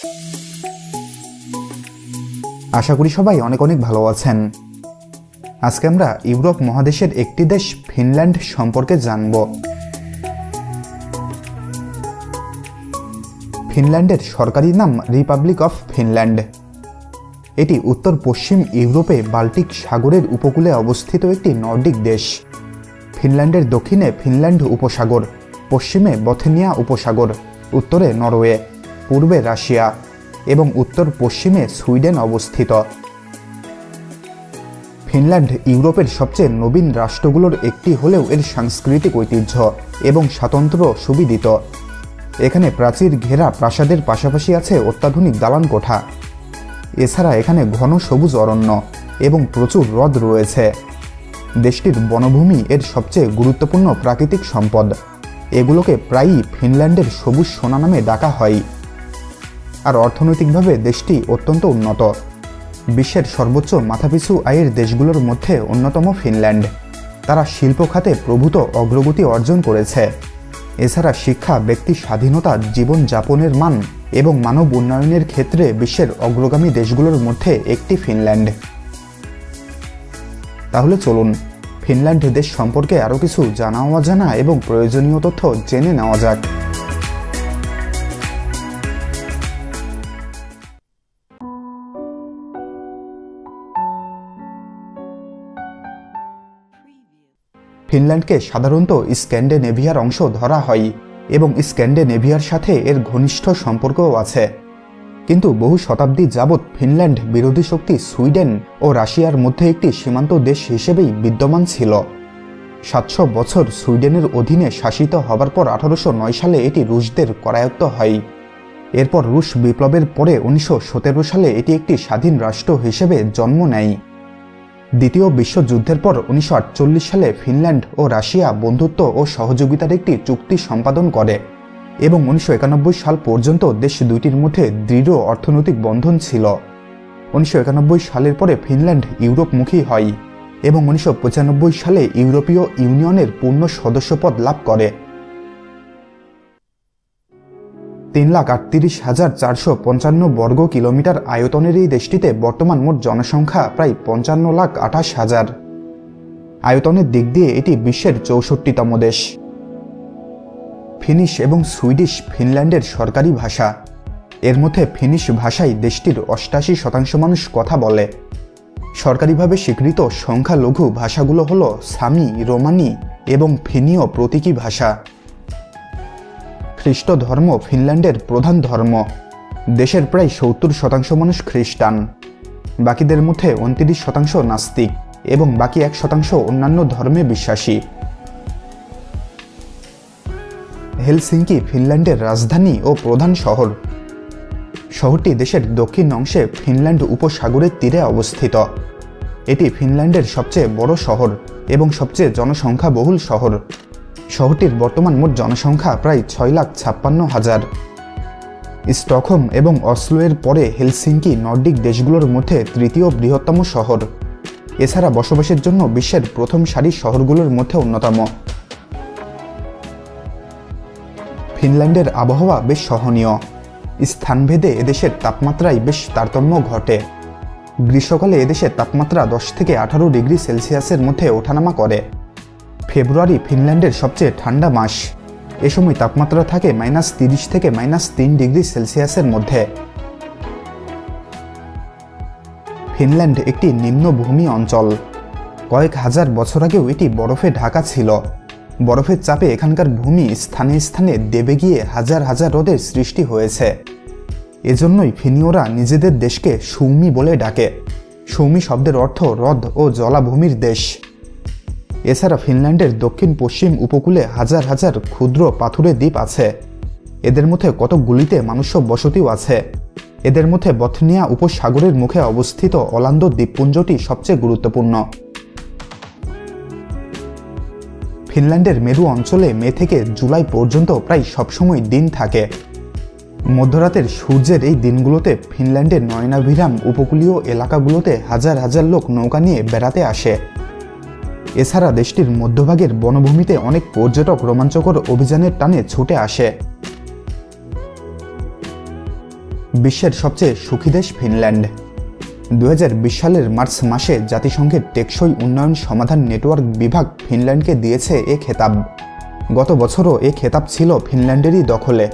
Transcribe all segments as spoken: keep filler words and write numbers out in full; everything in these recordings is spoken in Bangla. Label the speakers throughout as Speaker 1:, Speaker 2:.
Speaker 1: আশা করি সবাই অনেক অনেক ভালো আছেন। আজকে আমরা ইউরোপ মহাদেশের একটি দেশ ফিনল্যান্ড সম্পর্কে জানব। ফিনল্যান্ডের সরকারি নাম রিপাবলিক অফ ফিনল্যান্ড। এটি উত্তর পশ্চিম ইউরোপে বাল্টিক সাগরের উপকূলে অবস্থিত একটি নর্ডিক দেশ। ফিনল্যান্ডের দক্ষিণে ফিনল্যান্ড উপসাগর, পশ্চিমে বথনিয়া উপসাগর, উত্তরে নরওয়ে, পূর্বে রাশিয়া এবং উত্তর পশ্চিমে সুইডেন অবস্থিত। ফিনল্যান্ড ইউরোপের সবচেয়ে নবীন রাষ্ট্রগুলোর একটি হলেও এর সাংস্কৃতিক ঐতিহ্য এবং স্বাতন্ত্র্য সুবিদিত। এখানে প্রাচীর ঘেরা প্রাসাদের পাশাপাশি আছে অত্যাধুনিক দালান কোঠা। এছাড়া এখানে ঘন সবুজ অরণ্য এবং প্রচুর হ্রদ রয়েছে। দেশটির বনভূমি এর সবচেয়ে গুরুত্বপূর্ণ প্রাকৃতিক সম্পদ। এগুলোকে প্রায়ই ফিনল্যান্ডের সবুজ সোনা নামে ডাকা হয়। আর অর্থনৈতিকভাবে দেশটি অত্যন্ত উন্নত। বিশ্বের সর্বোচ্চ মাথাপিছু আয়ের দেশগুলোর মধ্যে অন্যতম ফিনল্যান্ড। তারা শিল্প খাতে প্রভূত অগ্রগতি অর্জন করেছে। এছাড়া শিক্ষা, ব্যক্তি স্বাধীনতা, জীবনযাপনের মান এবং মানব উন্নয়নের ক্ষেত্রে বিশ্বের অগ্রগামী দেশগুলোর মধ্যে একটি ফিনল্যান্ড। তাহলে চলুন ফিনল্যান্ড দেশ সম্পর্কে আরও কিছু জানা অজানা এবং প্রয়োজনীয় তথ্য জেনে নেওয়া যাক। ফিনল্যান্ডকে সাধারণত স্ক্যান্ডিনেভিয়ার অংশ ধরা হয় এবং স্ক্যান্ডিনেভিয়ার সাথে এর ঘনিষ্ঠ সম্পর্কও আছে। কিন্তু বহু শতাব্দী যাবৎ ফিনল্যান্ড বিরোধী শক্তি সুইডেন ও রাশিয়ার মধ্যে একটি সীমান্ত দেশ হিসেবেই বিদ্যমান ছিল। সাতশো বছর সুইডেনের অধীনে শাসিত হবার পর আঠারোশো নয় সালে এটি রুশদের করায়ত্ত হয়। এরপর রুশ বিপ্লবের পরে উনিশশো সতেরো সালে এটি একটি স্বাধীন রাষ্ট্র হিসেবে জন্ম নেয়। দ্বিতীয় বিশ্বযুদ্ধের পর উনিশশো আটচল্লিশ সালে ফিনল্যান্ড ও রাশিয়া বন্ধুত্ব ও সহযোগিতার একটি চুক্তি সম্পাদন করে এবং উনিশশো একানব্বই সাল পর্যন্ত দেশ দুইটির মধ্যে দৃঢ় অর্থনৈতিক বন্ধন ছিল। উনিশশো একানব্বই সালের পরে ফিনল্যান্ড ইউরোপমুখী হয় এবং উনিশশো পঁচানব্বই সালে ইউরোপীয় ইউনিয়নের পূর্ণ সদস্যপদ লাভ করে। তিন লাখ আটত্রিশ হাজার চারশো পঞ্চান্ন বর্গ কিলোমিটার আয়তনের এই দেশটিতে বর্তমান মোট জনসংখ্যা প্রায় পঞ্চান্ন লাখ আঠাশ হাজার। আয়তনের দিক দিয়ে এটি বিশ্বের চৌষট্টিতম দেশ। ফিনিশ এবং সুইডিশ ফিনল্যান্ডের সরকারি ভাষা। এর মধ্যে ফিনিশ ভাষায় দেশটির অষ্টাশি শতাংশ মানুষ কথা বলে। সরকারিভাবে স্বীকৃত সংখ্যালঘু ভাষাগুলো হল সামি, রোমানি এবং ফিনীয় প্রতীকী ভাষা। খ্রিস্ট ধর্ম ফিনল্যান্ডের প্রধান ধর্ম। দেশের প্রায় সত্তর শতাংশ মানুষ খ্রিস্টান। বাকিদের মধ্যে উনত্রিশ শতাংশ নাস্তিক এবং বাকি এক শতাংশ অন্যান্য ধর্মে বিশ্বাসী। হেলসিঙ্কি ফিনল্যান্ডের রাজধানী ও প্রধান শহর। শহরটি দেশের দক্ষিণ অংশে ফিনল্যান্ড উপসাগরের তীরে অবস্থিত। এটি ফিনল্যান্ডের সবচেয়ে বড় শহর এবং সবচেয়ে জনসংখ্যাবহুল শহর। শহরটির বর্তমান মোট জনসংখ্যা প্রায় ছয় লাখ ছাপ্পান্ন হাজার। স্টকহোম এবং অসলো এর পরে হেলসিঙ্কি নর্ডিক দেশগুলোর মধ্যে তৃতীয় বৃহত্তম শহর। এছাড়া বসবাসের জন্য বিশ্বের প্রথম সারির শহরগুলোর মধ্যে অন্যতম। ফিনল্যান্ডের আবহাওয়া বেশ সহনীয়। স্থানভেদে এদেশের তাপমাত্রায় বেশ তারতম্য ঘটে। গ্রীষ্মকালে এদেশের তাপমাত্রা দশ থেকে আঠারো ডিগ্রি সেলসিয়াসের মধ্যে ওঠানামা করে। ফেব্রুয়ারি ফিনল্যান্ডের সবচেয়ে ঠান্ডা মাস। এ সময় তাপমাত্রা থাকে মাইনাস তিরিশ থেকে মাইনাস তিন ডিগ্রি সেলসিয়াসের মধ্যে। ফিনল্যান্ড একটি নিম্নভূমি অঞ্চল। কয়েক হাজার বছর আগেও এটি বরফে ঢাকা ছিল। বরফের চাপে এখানকার ভূমি স্থানে স্থানে দেবে গিয়ে হাজার হাজার হ্রদের সৃষ্টি হয়েছে। এজন্যই ফিনীয়রা নিজেদের দেশকে সৌমি বলে ডাকে। সৌমি শব্দের অর্থ হ্রদ ও জলাভূমির দেশ। এছাড়া ফিনল্যান্ডের দক্ষিণ পশ্চিম উপকূলে হাজার হাজার ক্ষুদ্র পাথুরে দ্বীপ আছে। এদের মধ্যে কতকগুলিতে মানুষ্য বসতিও আছে। এদের মধ্যে বথনিয়া উপসাগরের মুখে অবস্থিত অলান্দো দ্বীপপুঞ্জটি সবচেয়ে গুরুত্বপূর্ণ। ফিনল্যান্ডের মেরু অঞ্চলে মে থেকে জুলাই পর্যন্ত প্রায় সবসময় দিন থাকে। মধ্যরাতের সূর্যের এই দিনগুলোতে ফিনল্যান্ডের নয়নাভিরাম উপকূলীয় এলাকাগুলোতে হাজার হাজার লোক নৌকা নিয়ে বেড়াতে আসে। এছাড়া দেশটির মধ্যভাগের বনভূমিতে অনেক পর্যটক রোমাঞ্চকর অভিযানের টানে ছুটে আসে। বিশ্বের সবচেয়ে সুখী দেশ ফিনল্যান্ড। দু হাজার বিশ সালের মার্চ মাসে জাতিসংঘের টেকসই উন্নয়ন সমাধান নেটওয়ার্ক বিভাগ ফিনল্যান্ডকে দিয়েছে এ খেতাব। গত বছরও এ খেতাব ছিল ফিনল্যান্ডেরই দখলে।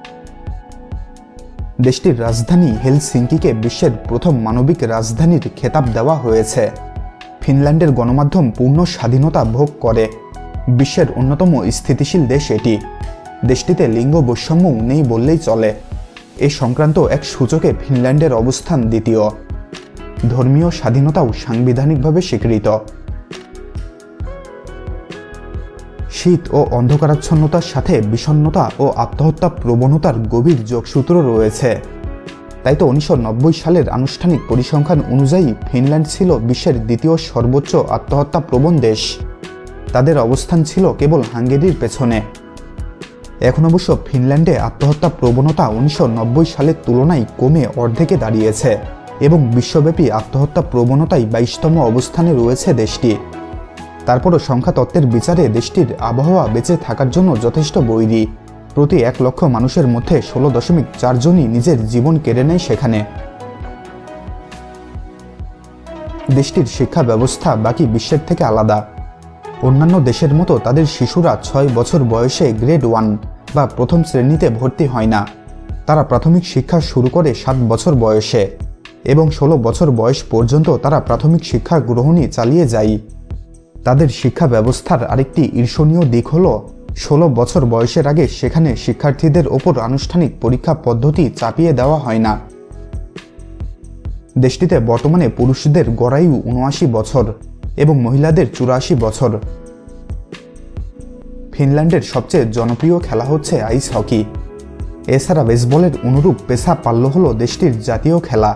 Speaker 1: দেশটির রাজধানী হেলসিঙ্কিকে বিশ্বের প্রথম মানবিক রাজধানীর খেতাব দেওয়া হয়েছে। ফিনল্যান্ডের গণমাধ্যম পূর্ণ স্বাধীনতা ভোগ করে। বিশ্বের অন্যতম স্থিতিশীল দেশ এটি। দেশটিতে লিঙ্গ বৈষম্য নেই বললেই চলে। এ সংক্রান্ত এক সূচকে ফিনল্যান্ডের অবস্থান দ্বিতীয়। ধর্মীয় স্বাধীনতাও সাংবিধানিকভাবে স্বীকৃত। শীত ও অন্ধকারাচ্ছন্নতার সাথে বিষণ্ণতা ও আত্মহত্যা প্রবণতার গভীর যোগসূত্র রয়েছে। তাই তো উনিশশো নব্বই সালের আনুষ্ঠানিক পরিসংখ্যান অনুযায়ী ফিনল্যান্ড ছিল বিশ্বের দ্বিতীয় সর্বোচ্চ আত্মহত্যা প্রবণ দেশ। তাদের অবস্থান ছিল কেবল হাঙ্গেরির পেছনে। এখন অবশ্য ফিনল্যান্ডে আত্মহত্যা প্রবণতা উনিশশো নব্বই সালের তুলনায় কমে অর্ধেকে দাঁড়িয়েছে এবং বিশ্বব্যাপী আত্মহত্যা প্রবণতায় বাইশতম অবস্থানে রয়েছে দেশটি। তারপরও সংখ্যা তত্ত্বের বিচারে দেশটির আবহাওয়া বেঁচে থাকার জন্য যথেষ্ট বৈরী। প্রতি এক লক্ষ মানুষের মধ্যে ষোলো দশমিক চারজনই নিজের জীবন কেড়ে নেয় সেখানে। দেশটির শিক্ষা ব্যবস্থা বাকি বিশ্বের থেকে আলাদা। অন্যান্য দেশের মতো তাদের শিশুরা ছয় বছর বয়সে গ্রেড ওয়ান বা প্রথম শ্রেণীতে ভর্তি হয় না। তারা প্রাথমিক শিক্ষা শুরু করে সাত বছর বয়সে এবং ষোলো বছর বয়স পর্যন্ত তারা প্রাথমিক শিক্ষা গ্রহণই চালিয়ে যায়। তাদের শিক্ষা ব্যবস্থার আরেকটি ঈর্ষণীয় দিক হল ষোলো বছর বয়সের আগে সেখানে শিক্ষার্থীদের ওপর আনুষ্ঠানিক পরীক্ষা পদ্ধতি চাপিয়ে দেওয়া হয় না। দেশটিতে বর্তমানে পুরুষদের গড়ায়ু উনআশি বছর এবং মহিলাদের চুরাশি বছর। ফিনল্যান্ডের সবচেয়ে জনপ্রিয় খেলা হচ্ছে আইস হকি। এছাড়া বেসবলের অনুরূপ পেশা পাল্লো হল দেশটির জাতীয় খেলা।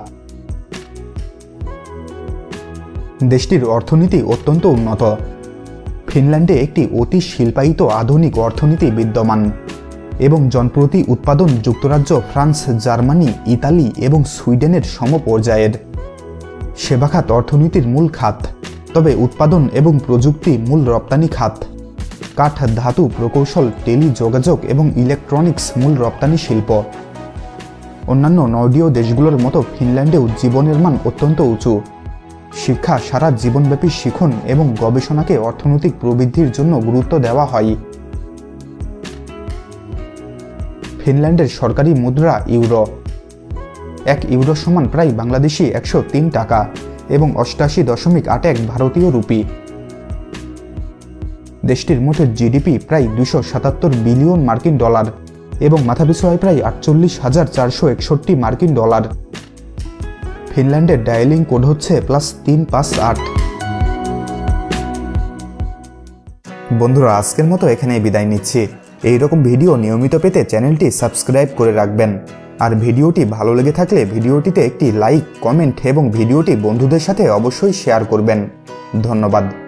Speaker 1: দেশটির অর্থনীতি অত্যন্ত উন্নত। ফিনল্যান্ডে একটি অতি শিল্পায়িত আধুনিক অর্থনীতি বিদ্যমান এবং জনপ্রতি উৎপাদন যুক্তরাজ্য, ফ্রান্স, জার্মানি, ইতালি এবং সুইডেনের সমপর্যায়ের। সেবা খাত অর্থনীতির মূল খাত, তবে উৎপাদন এবং প্রযুক্তি মূল রপ্তানি খাত। কাঠ, ধাতু, প্রকৌশল, টেলি যোগাযোগ এবং ইলেকট্রনিক্স মূল রপ্তানি শিল্প। অন্যান্য নর্ডীয় দেশগুলোর মতো ফিনল্যান্ডেও জীবনের মান অত্যন্ত উঁচু। শিক্ষা, সারা জীবনব্যাপী শিখন এবং গবেষণাকে অর্থনৈতিক প্রবৃদ্ধির জন্য গুরুত্ব দেওয়া হয়। ফিনল্যান্ডের সরকারি মুদ্রা ইউরো। এক ইউরো সমান প্রায় বাংলাদেশি একশো তিন টাকা এবং অষ্টাশি দশমিক আট এক ভারতীয় রুপি। দেশটির মোট জিডিপি প্রায় দুশো সাতাত্তর বিলিয়ন মার্কিন ডলার এবং মাথাপিছু আয় প্রায় আটচল্লিশ হাজার চারশো একষট্টি মার্কিন ডলার। ফিনল্যান্ডের ডায়ালিং কোড হচ্ছে প্লাস তিন পাঁচ আট। বন্ধুরা, আজকের মতো এখানেই বিদায় নিচ্ছি। এইরকম ভিডিও নিয়মিত পেতে চ্যানেলটি সাবস্ক্রাইব করে রাখবেন। আর ভিডিওটি ভালো লেগে থাকলে ভিডিওটিতে একটি লাইক, কমেন্ট এবং ভিডিওটি বন্ধুদের সাথে অবশ্যই শেয়ার করবেন। ধন্যবাদ।